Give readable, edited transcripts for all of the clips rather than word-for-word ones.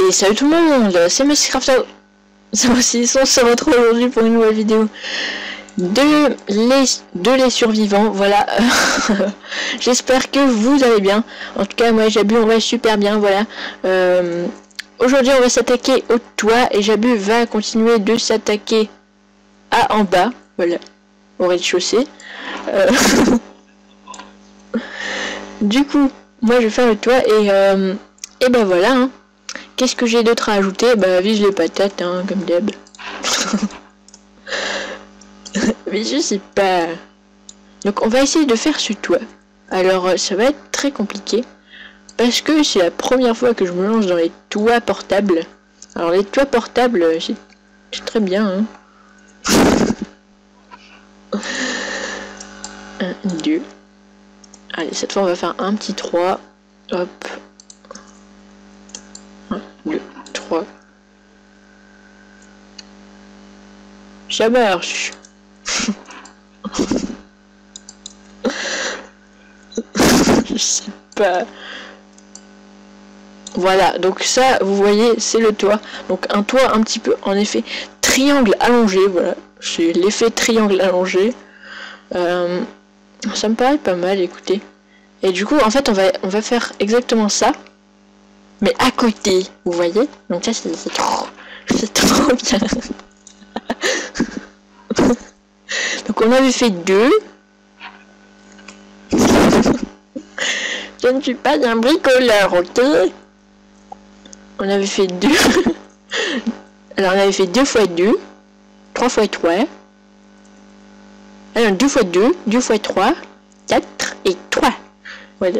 Et salut tout le monde, c'est Maxcraft. Ça aussi, on se retrouve aujourd'hui pour une nouvelle vidéo de les survivants. Voilà. J'espère que vous allez bien. En tout cas, moi Jabu, on va super bien. Voilà. Aujourd'hui, on va s'attaquer au toit et Jabu va continuer de s'attaquer à en bas. Voilà, au rez-de-chaussée. Du coup, moi je vais faire le toit et ben voilà. Hein. Qu'est-ce que j'ai d'autre à ajouter? Bah vise les patates, hein, comme d'hab. Mais je sais pas. Donc on va essayer de faire ce toit. Alors ça va être très compliqué. Parce que c'est la première fois que je me lance dans les toits portables. Alors les toits portables, c'est très bien. Hein. 1, 2. Allez, cette fois on va faire un petit 3. Hop. 1, 2, 3. Ça marche. Je sais pas. Voilà, donc ça, vous voyez, c'est le toit. Donc un toit un petit peu, en effet, triangle allongé. Voilà, c'est l'effet triangle allongé. Ça me paraît pas mal, écoutez. Et du coup, en fait, on va faire exactement ça. Mais à côté, vous voyez. Donc ça, c'est trop bien. Donc on avait fait 2. Je ne suis pas un bricoleur, ok? On avait fait 2. Alors on avait fait 2 x 2, 3 x 3. Alors 2 x 2, 2 x 3, 4 et 3. Voilà.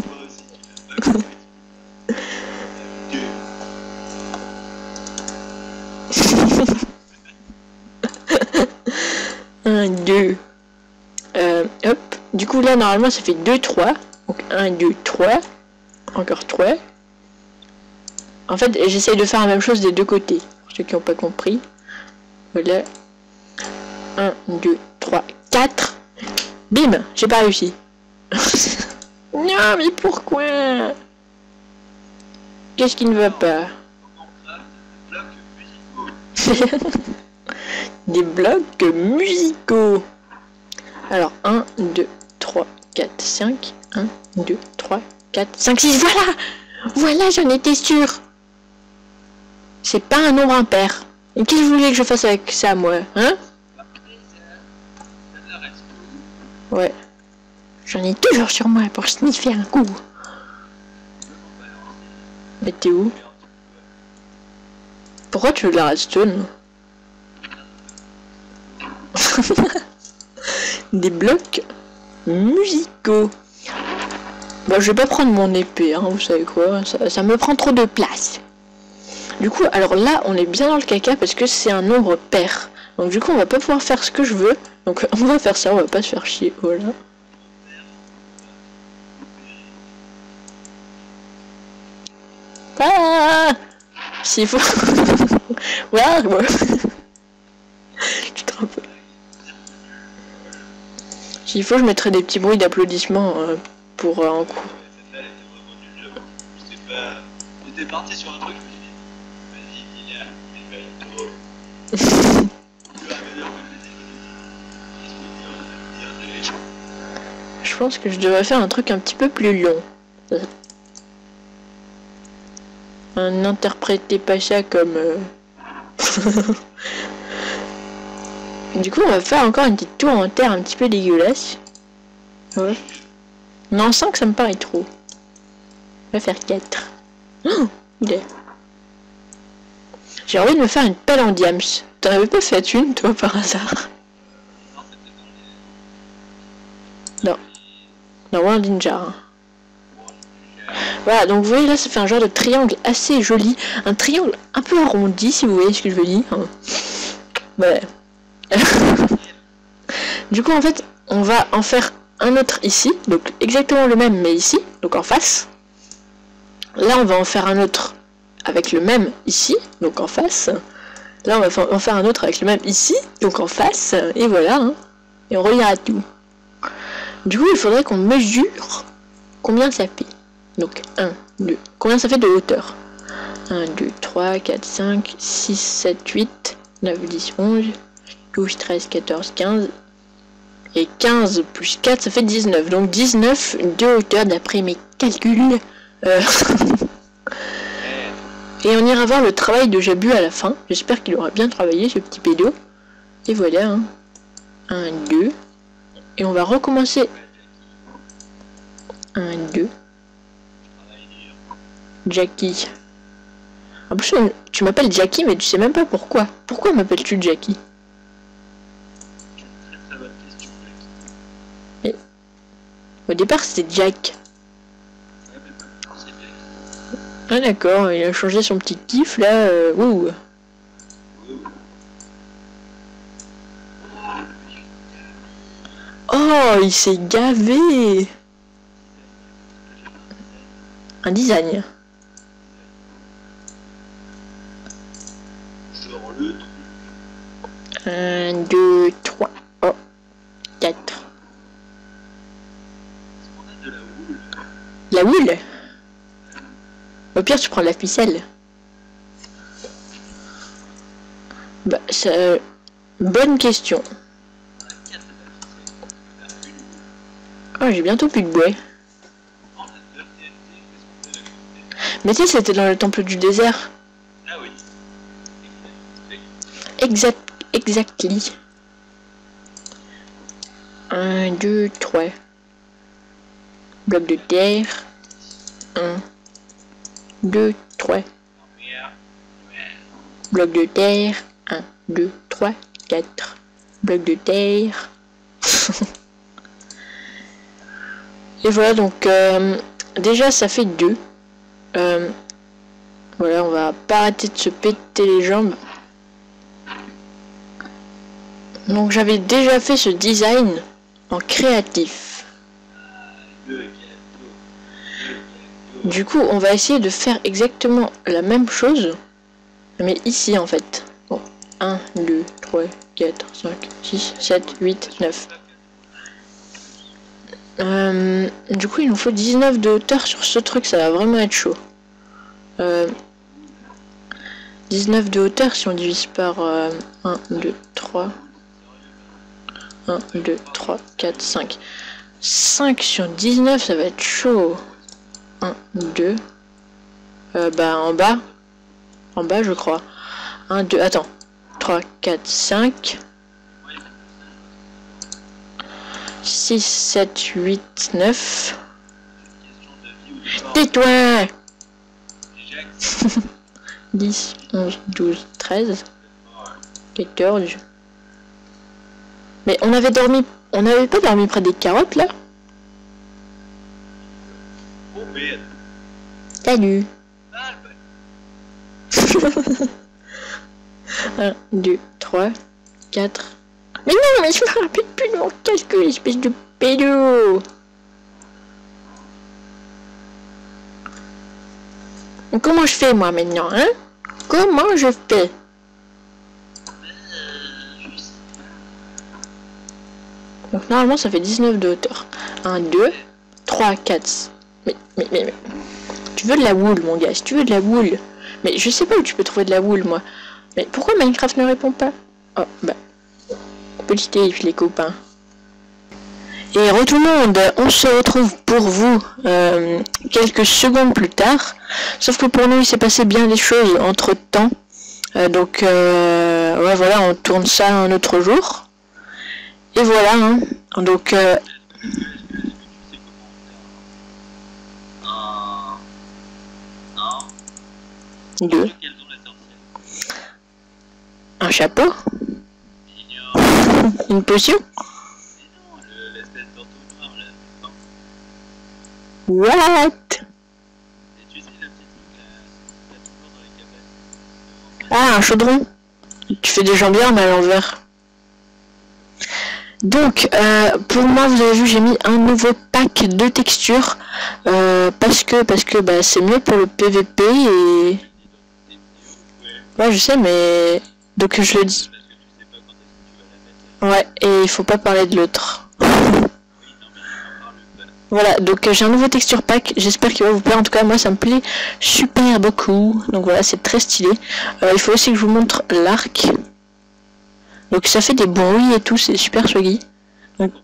1, 2. Hop. Du coup là normalement ça fait 2, 3. Donc 1, 2, 3. Encore 3. En fait j'essaye de faire la même chose des deux côtés. Pour ceux qui n'ont pas compris. Voilà. 1, 2, 3, 4. Bim. J'ai pas réussi. Non mais pourquoi? Qu'est-ce qui ne va pas? Des blocs musicaux. Alors 1, 2, 3, 4, 5. 1, 2, 3, 4, 5, 6. Voilà. Voilà, j'en étais sûr. C'est pas un nombre impair. Et qu'est-ce que vous voulez que je fasse avec ça, moi? Hein? Ouais. J'en ai toujours sur moi pour sniffer un coup. Mais t'es où? Pourquoi tu veux de la redstone? Des blocs musicaux. Bah je vais pas prendre mon épée, hein, vous savez quoi, ça me prend trop de place. Du coup, alors là, on est bien dans le caca parce que c'est un nombre pair. Donc du coup, on va pas pouvoir faire ce que je veux. Donc on va faire ça, on va pas se faire chier, voilà. Ah, s'il faut... voilà, ouais. Tu te rappelles. S'il faut, je mettrai des petits bruits d'applaudissements pour un coup. J'étais parti sur un truc, vas-y, je pense que je devrais faire un truc un petit peu plus long. N'interprétez pas ça comme... Du coup, on va faire encore une petite tour en terre un petit peu dégueulasse. Ouais. Non, 5, ça me paraît trop. On va faire 4. Oh, j'ai envie de me faire une pelle en diams. T'en avais pas fait une, toi, par hasard? Non. Non, World Ninja. Hein. Voilà, donc vous voyez là, ça fait un genre de triangle assez joli. Un triangle un peu arrondi, si vous voyez ce que je veux dire. Ouais. Du coup en fait on va en faire un autre ici, donc exactement le même mais ici, donc en face. Là on va en faire un autre avec le même ici, donc en face. Là on va en faire un autre avec le même ici, donc en face, et voilà, hein. Et on reliera tout. Du coup il faudrait qu'on mesure combien ça fait. Donc 1, 2, combien ça fait de hauteur? 1, 2, 3, 4, 5, 6, 7, 8, 9, 10, 11, 12, 13, 14, 15. Et 15 plus 4, ça fait 19. Donc 19 de hauteur d'après mes calculs. Et on ira voir le travail de Jabu à la fin. J'espère qu'il aura bien travaillé, ce petit pédo. Et voilà. Hein. 1, 2. Et on va recommencer. 1, 2. Jackie. En plus, tu m'appelles Jackie, mais tu sais même pas pourquoi. Pourquoi m'appelles-tu Jackie? Au départ, c'était Jack. Ah d'accord, il a changé son petit kiff là. Ouh. Oh, il s'est gavé. Un design. Un, 2, 3, oh, 4. La houle? Au pire, tu prends la ficelle. Bah, ça... Bonne question. Oh, j'ai bientôt plus de bois. Mais tu sais, c'était dans le temple du désert. Ah oui. Exactly. 1, 2, 3. Bloc de terre. 1, 2, 3. Bloc de terre. 1, 2, 3, 4. Bloc de terre. Et voilà, donc déjà ça fait 2. Voilà, on va pas arrêter de se péter les jambes. Donc j'avais déjà fait ce design en créatif. Du coup, on va essayer de faire exactement la même chose, mais ici en fait. Bon, 1, 2, 3, 4, 5, 6, 7, 8, 9. Du coup, il nous faut 19 de hauteur sur ce truc, ça va vraiment être chaud. 19 de hauteur si on divise par 1, 2, 3. 1, 2, 3, 4, 5. 5 sur 19, ça va être chaud. 1, 2. Bah en bas. En bas, je crois. 1, 2, attends. 3, 4, 5. 6, 7, 8, 9. Tais-toi. 10, 11, 12, 13. 14. Mais on avait dormi... On n'avait pas dormi près des carottes, là? Oh merde. Salut. 1, 2, 3, 4... Mais non, mais je me rappelle plus de mon calcul, espèce de pédo. Comment je fais, moi, maintenant, hein? Comment je fais? Donc, normalement, ça fait 19 de hauteur. 1, 2, 3, 4... Mais... Tu veux de la wool, mon gars, si tu veux de la wool. Mais je sais pas où tu peux trouver de la wool, moi. Mais pourquoi Minecraft ne répond pas? Oh, bah... Petit Dave, les copains. Et re tout le monde, on se retrouve pour vous quelques secondes plus tard. Sauf que pour nous, il s'est passé bien des choses entre temps. Donc, ouais, voilà, on tourne ça un autre jour. Et voilà, hein. Donc, deux. Un chapeau. Une potion. What? Ah, un chaudron. Tu fais des jambières mais à l'envers. Donc, pour moi, vous avez vu, j'ai mis un nouveau pack de textures parce que bah, c'est mieux pour le PVP et... Ouais, je sais, mais... Donc, je le dis. Ouais, et il faut pas parler de l'autre. Voilà, donc j'ai un nouveau texture pack, j'espère qu'il va vous plaire, en tout cas moi ça me plaît super beaucoup, donc voilà c'est très stylé. Il faut aussi que je vous montre l'arc, donc ça fait des bruits et tout, c'est super swaggy. Donc...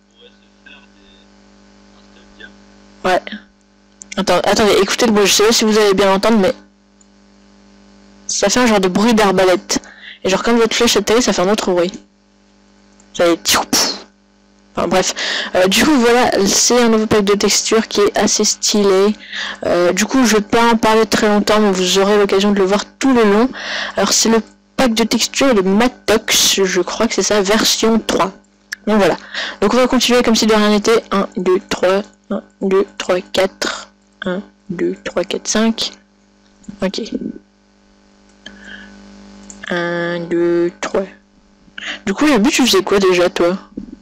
Ouais. Attendez, écoutez le bruit, je sais pas si vous allez bien l'entendre, mais ça fait un genre de bruit d'arbalète. Et genre comme votre flèche atterrit, ça fait un autre bruit. Ça fait... Enfin bref, du coup voilà, c'est un nouveau pack de texture qui est assez stylé. Du coup je vais pas en parler très longtemps, mais vous aurez l'occasion de le voir tout le long. Alors c'est le pack de texture de Matox, je crois que c'est ça, version 3. Donc voilà, donc on va continuer comme si de rien n'était. 1, 2, 3, 1, 2, 3, 4, 1, 2, 3, 4, 5. Ok. 1, 2, 3. Du coup le but tu faisais quoi déjà toi?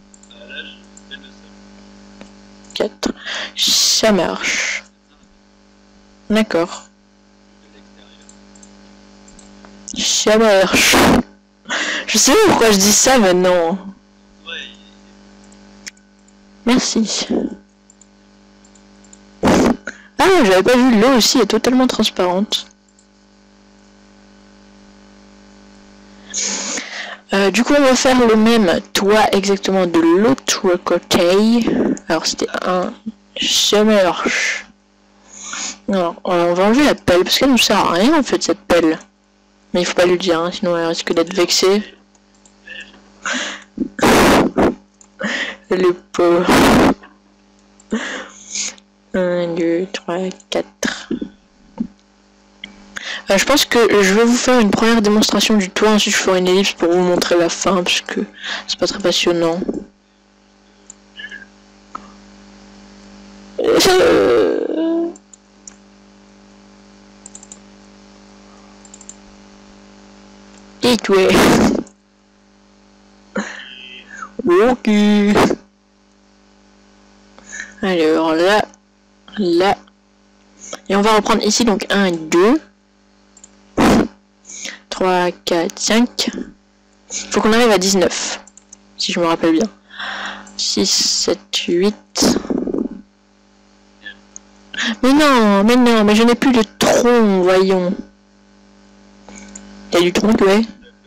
4. Ça marche. D'accord. Ça marche. Je sais pas pourquoi je dis ça maintenant. Merci. Ah, j'avais pas vu, l'eau aussi est totalement transparente. Du coup on va faire le même toit exactement de l'autre côté. Alors c'était un summer. Alors on va enlever la pelle parce qu'elle nous sert à rien en fait cette pelle. Mais il faut pas lui dire hein, sinon elle risque d'être vexée. Le pauvre. 1, 2, 3, 4. Je pense que je vais vous faire une première démonstration du toit, ensuite je ferai une ellipse pour vous montrer la fin, parce que c'est pas très passionnant. Et toi. Ok. Alors là, là. Et on va reprendre ici, donc 1, 2. 3, 4, 5. Faut qu'on arrive à 19. Si je me rappelle bien. 6, 7, 8. Mais non, mais je n'ai plus de tronc, voyons. T'as du tronc, ouais.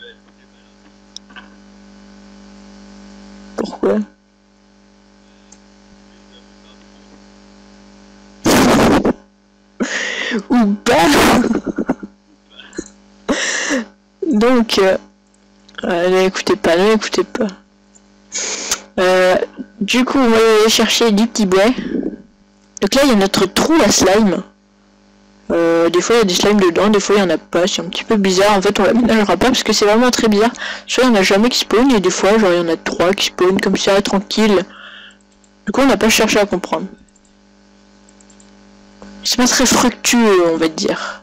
Pourquoi? Ou pas. Donc, ne l'écoutez pas, ne l'écoutez pas. Du coup, on va aller chercher du petit bois. Donc là, il y a notre trou à slime. Des fois, il y a des slimes dedans, des fois, il n'y en a pas. C'est un petit peu bizarre. En fait, on l'aménagera pas parce que c'est vraiment très bizarre. Soit il n'y en a jamais qui spawn, et des fois, genre, il y en a 3 qui spawn comme ça, tranquille. Du coup, on n'a pas cherché à comprendre. C'est pas très fructueux, on va dire.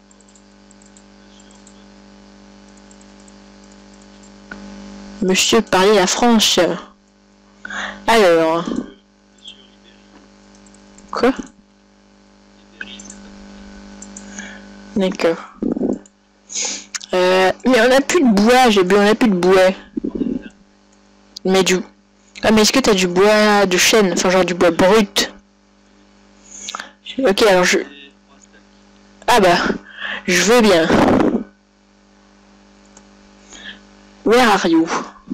Monsieur parlait la France. Alors. Quoi? D'accord. Mais on a plus de bois, j'ai bu, on a plus de bois. Mais du... Ah mais est-ce que t'as du bois de chêne? Enfin genre du bois brut? Ok alors je... Ah bah, je veux bien. Where are you?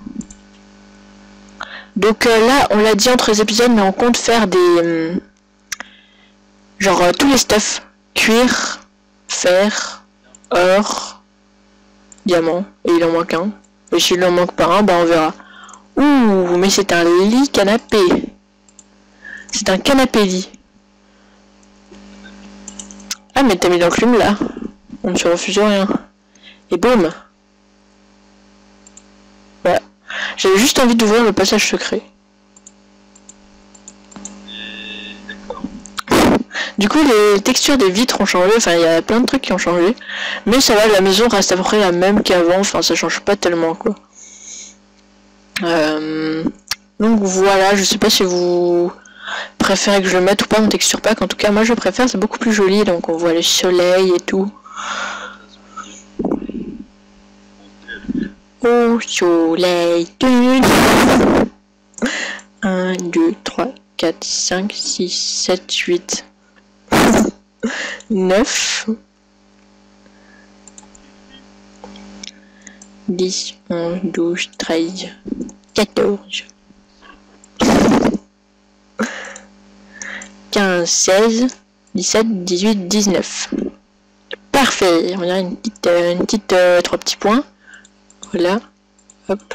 Donc là, on l'a dit entre les épisodes, mais on compte faire des... genre tous les stuff. Cuir, fer, or, diamant. Et il en manque un. Et s'il en manque pas un, bah on verra. Ouh, mais c'est un lit canapé. C'est un canapé lit. Ah mais t'as mis l'enclume là. On ne se refuse rien. Et boum. Voilà. J'avais juste envie d'ouvrir le passage secret. Du coup les textures des vitres ont changé, enfin il y a plein de trucs qui ont changé. Mais ça va, la maison reste à peu près la même qu'avant, enfin ça change pas tellement quoi. Donc voilà, je sais pas si vous préférez que je le mette ou pas en texture pack, en tout cas moi je préfère, c'est beaucoup plus joli, donc on voit le soleil et tout. Au soleil. 1, 2, 3, 4, 5, 6, 7, 8, 9, 10, 11, 12, 13, 14, 15, 16, 17, 18, 19. Parfait, on a une petite 3 petits points. Voilà. Hop.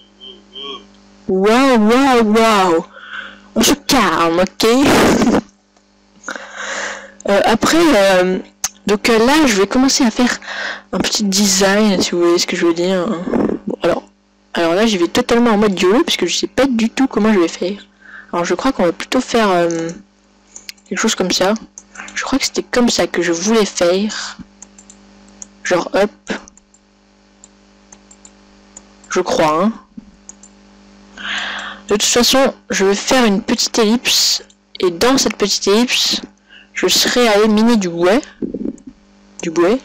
Waouh, waouh, waouh. On se calme, ok. Après, donc là, je vais commencer à faire un petit design, si vous voyez ce que je veux dire. Bon, alors là, j'y vais totalement en mode YOLO, parce que je sais pas du tout comment je vais faire. Alors, je crois qu'on va plutôt faire quelque chose comme ça. Je crois que c'était comme ça que je voulais faire. Genre, hop. Je crois, hein. De toute façon, je vais faire une petite ellipse. Et dans cette petite ellipse, je serai allé miner du bois. Du bois.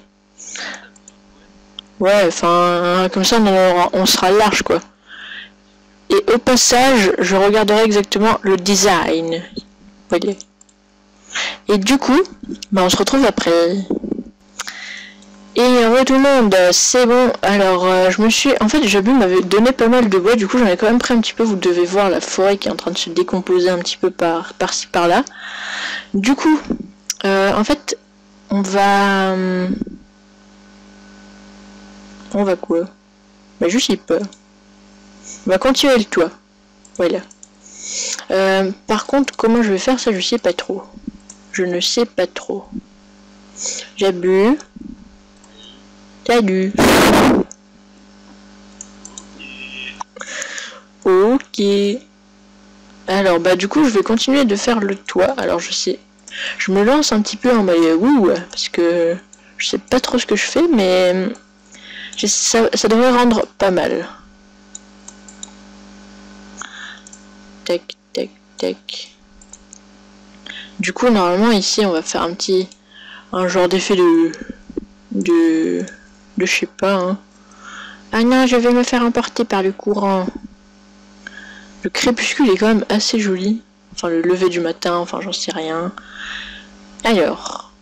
Ouais, enfin, comme ça, on sera large, quoi. Et au passage, je regarderai exactement le design. Vous voyez. Et du coup, bah, on se retrouve après. Et tout le monde, c'est bon. Alors, je me suis... En fait, Jabu m'avait donné pas mal de bois, du coup j'en ai quand même pris un petit peu. Vous devez voir la forêt qui est en train de se décomposer un petit peu par-ci par-là. Du coup, en fait, on va... On va quoi? Bah juste il peut. On va continuer le toit. Voilà. Par contre, comment je vais faire ça, je sais pas trop. Je ne sais pas trop. Jabu. Salut. Ok. Alors bah du coup je vais continuer de faire le toit. Alors je sais. Je me lance un petit peu en mode ouh parce que je sais pas trop ce que je fais mais ça devrait rendre pas mal. Tac tac tac. Du coup normalement ici on va faire un genre d'effet de je sais pas hein. Ah non, je vais me faire emporter par le courant. Le crépuscule est quand même assez joli. Enfin le lever du matin, enfin j'en sais rien. Alors,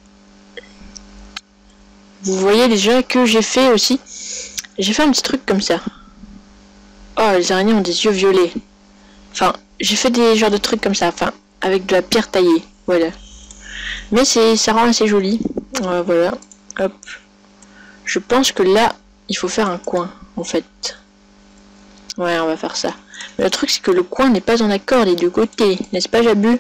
vous voyez déjà que j'ai fait aussi. J'ai fait un petit truc comme ça. Oh, les araignées ont des yeux violets. Enfin, j'ai fait des genres de trucs comme ça. Enfin, avec de la pierre taillée. Voilà. Mais ça rend assez joli. Voilà. Hop. Je pense que là, il faut faire un coin, en fait. Ouais, on va faire ça. Mais le truc, c'est que le coin n'est pas en accord des deux côtés. N'est-ce pas, Jabu?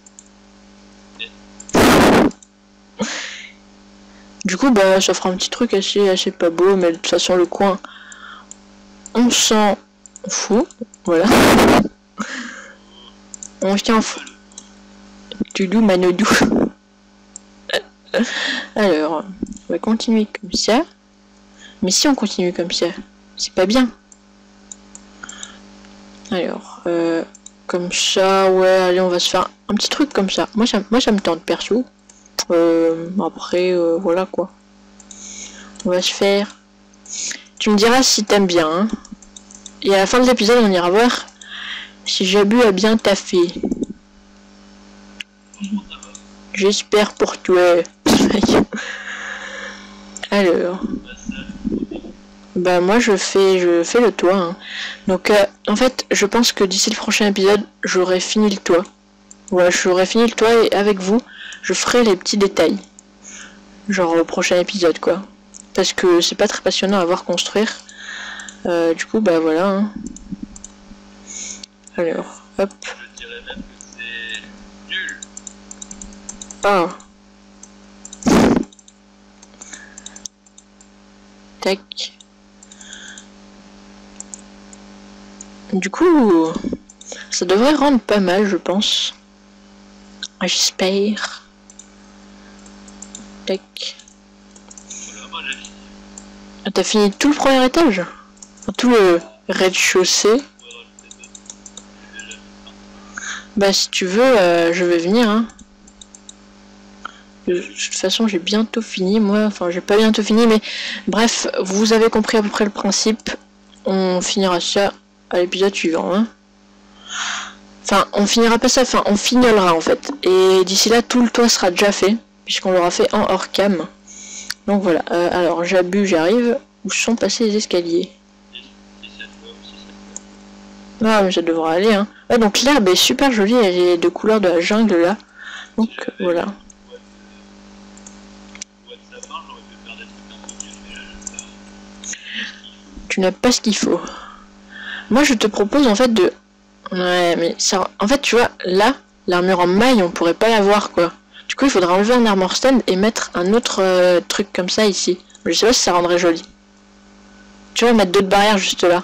Du coup, bah, ça fera un petit truc assez pas beau. Mais de toute façon, le coin, on s'en fout. Voilà. On s'en fout. Tudou manodou. Alors, on va continuer comme ça. Mais si on continue comme ça, c'est pas bien. Alors, comme ça, ouais, allez, on va se faire un petit truc comme ça. Moi, ça me tente, perso. Après, voilà, quoi. On va se faire... Tu me diras si t'aimes bien, hein. Et à la fin de l'épisode, on ira voir si Jabu a bien taffé. J'espère pour toi. Alors... Bah moi je fais le toit hein. Donc en fait je pense que d'ici le prochain épisode j'aurai fini le toit. Ouais, j'aurai fini le toit et avec vous je ferai les petits détails. Genre au prochain épisode quoi. Parce que c'est pas très passionnant à voir construire. Du coup bah voilà hein. Alors hop. Je dirais même que c'est nul. Ah. Tac. Du coup, ça devrait rendre pas mal, je pense. J'espère. Tac. Voilà, moi j'ai fini. Ah, t'as fini tout le premier étage? Tout le rez-de-chaussée? Bah si tu veux, je vais venir. Hein. De toute façon, j'ai bientôt fini, moi. Enfin, j'ai pas bientôt fini, mais bref, vous avez compris à peu près le principe. On finira ça à l'épisode suivant. Hein. Enfin, on finira pas ça, enfin, on fignolera en fait. Et d'ici là, tout le toit sera déjà fait, puisqu'on l'aura fait en hors cam. Donc voilà, alors j'arrive. Où sont passés les escaliers? Ah, mais ça devrait aller, hein. Ouais, donc l'herbe est super jolie, elle est de couleur de la jungle là. Donc voilà. Tu n'as pas ce qu'il faut. Moi je te propose en fait de... Ouais, mais ça... En fait, tu vois, là, l'armure en maille, on pourrait pas l'avoir, quoi. Du coup, il faudra enlever un armor stand et mettre un autre truc comme ça ici. Je sais pas si ça rendrait joli. Tu vois, mettre d'autres barrières juste là.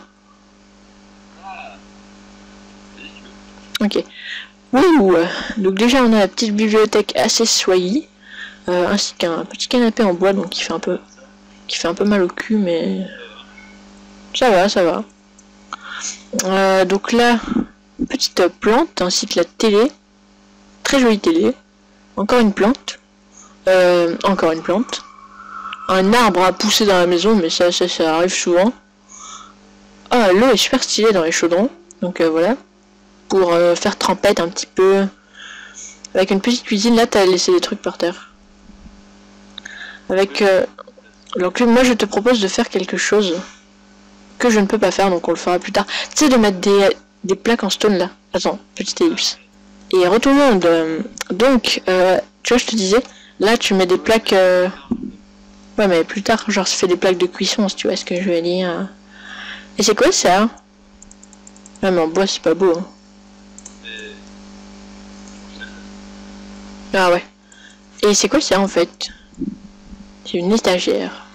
Ok. Ouh. Donc déjà, on a la petite bibliothèque assez soyée. Ainsi qu'un petit canapé en bois, donc qui fait un peu mal au cul, mais... Ça va, ça va. Donc là, petite plante, ainsi que la télé. Très jolie télé. Encore une plante. Encore une plante. Un arbre à pousser dans la maison, mais ça arrive souvent. Ah, l'eau est super stylée dans les chaudrons. Donc voilà. Pour faire trempette un petit peu. Avec une petite cuisine, là t'as laissé des trucs par terre. Avec... Donc moi je te propose de faire quelque chose que je ne peux pas faire, donc on le fera plus tard. Tu sais, de mettre des plaques en stone là. Attends, petite ellipse. Et retournons donc, tu vois, je te disais, là tu mets des plaques... Ouais, mais plus tard, genre, ça fait des plaques de cuisson, si tu vois ce que je veux dire. Et c'est quoi ça? Ah, mais en bois, c'est pas beau. Hein. Ah ouais. Et c'est quoi ça, en fait? C'est une étagère.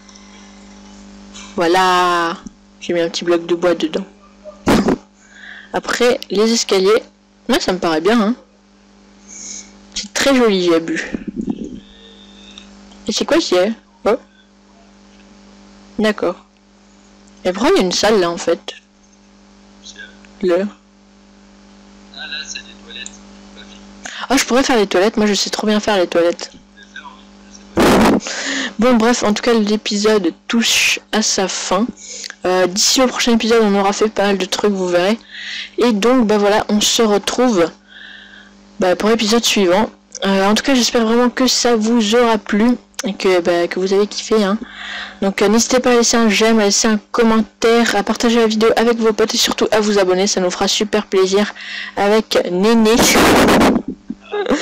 Voilà. J'ai mis un petit bloc de bois dedans. Après, les escaliers. Ouais, ça me paraît bien, hein. C'est très joli, j'ai bu. Et c'est quoi c'est? Oh. D'accord. Et pourquoi il y a une salle là en fait? Le. Ah là c'est des toilettes. Ah, je pourrais faire les toilettes, moi je sais trop bien faire les toilettes. Bon bref, en tout cas l'épisode touche à sa fin. D'ici au prochain épisode on aura fait pas mal de trucs, vous verrez. Et donc bah voilà, on se retrouve pour l'épisode suivant. En tout cas j'espère vraiment que ça vous aura plu. Et que vous avez kiffé, hein. Donc n'hésitez pas à laisser un j'aime, à laisser un commentaire, à partager la vidéo avec vos potes et surtout à vous abonner, ça nous fera super plaisir avec Néné.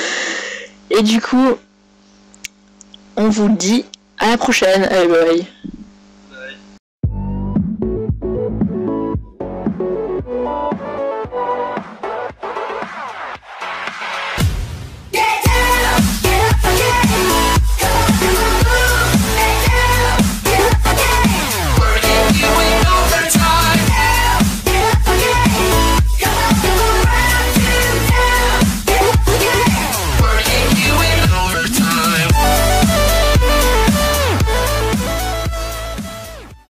Et du coup, on vous dit à la prochaine, allez bye bye.